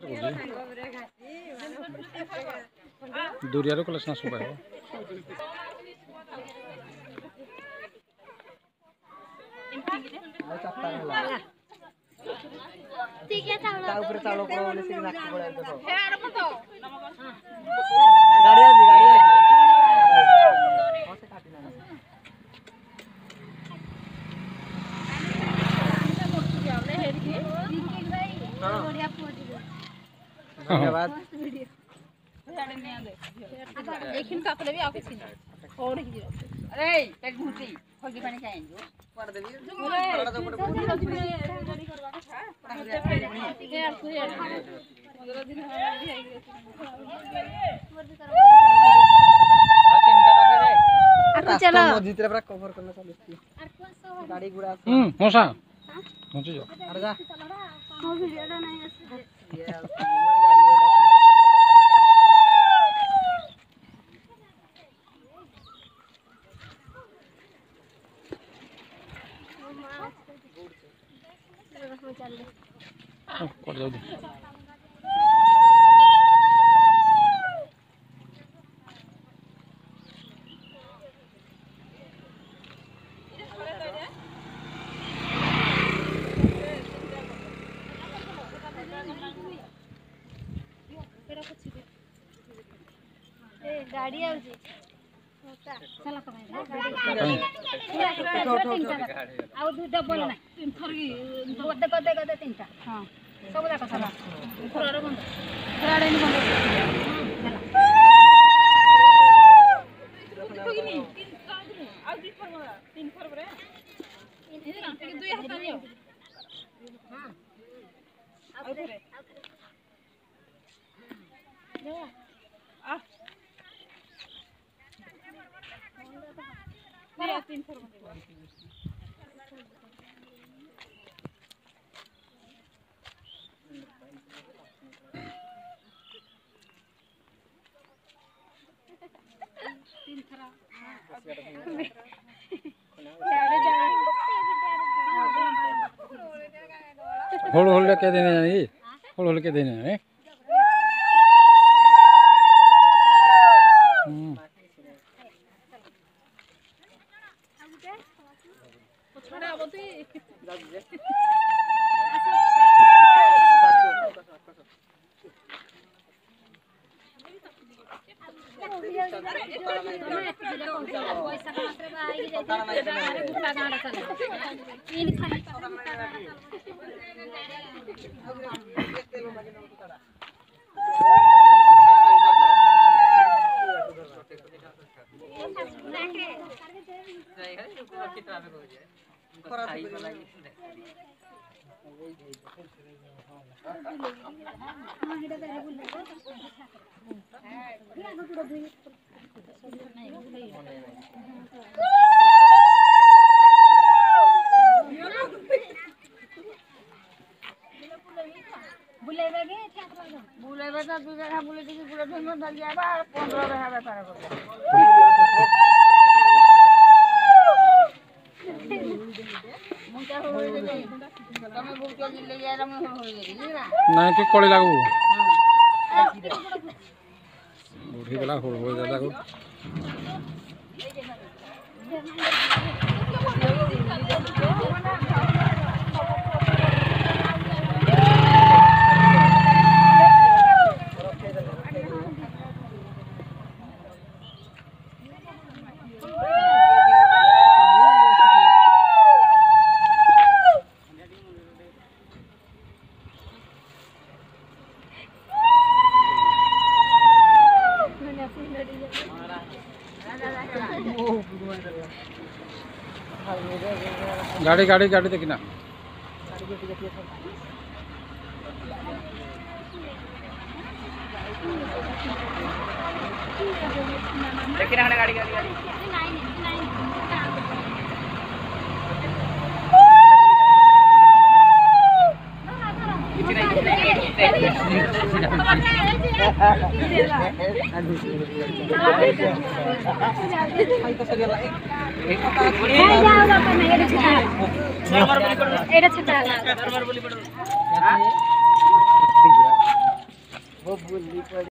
दूरिया कलेक्शन आसो पाए धन्यवाद। अरे एक घूटी फगी पानी खाएं जो पड़ दे चलो जितने पूरा कवर करना चालू की गाड़ी गुड़ा मौसा पहुंच जाओ अरे जा हां वीडियो नहीं है ये गाड़ी गुड़ा कर जाओ गाड़ी आउजी चला कमाई आउ दु डबल ना तीन थर गदे गदे गदे तीनटा हां सब जाक चला थोड़ा बंद थोड़ा नहीं बंद तीन फर बरे दुई हाथ नहीं हां आउ रे आ तीन फर होल होल के देने नहीं होल होल के देने हैं बुलेबे तो दू जगह बुले दी बुले धन धल जाबा 15 रहा व्यापार कर मुंटा हो गई तमे बुके ले जा रे हो गई ना नहीं कि कोड़ी लागू बूढ़ी वाला हो जाता को गाड़ी गाड़ी गाड़ी देखना देखना गाड़ी गाड़ी गाड़ी এটা बुद्धि पड़ी